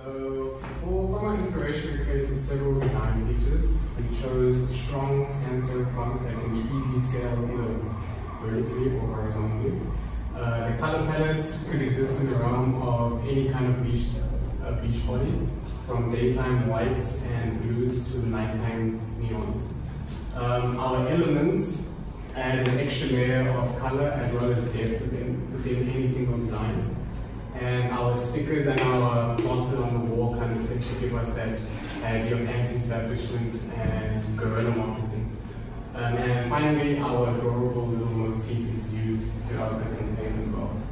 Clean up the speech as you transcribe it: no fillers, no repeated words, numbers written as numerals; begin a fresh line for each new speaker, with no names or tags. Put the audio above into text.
So for my inspiration, we created several design features. We chose strong sensor fonts that can be easily scaled either vertically or horizontally. The color palettes could exist in the realm of any kind of beach body, from daytime whites and blues to nighttime neons. Our elements add an extra layer of color as well as depth within any single design. And our stickers and our plaster on the wall kind of tend to give us that idea of anti-establishment and guerrilla marketing. And finally, our adorable little motif is used throughout the campaign as well.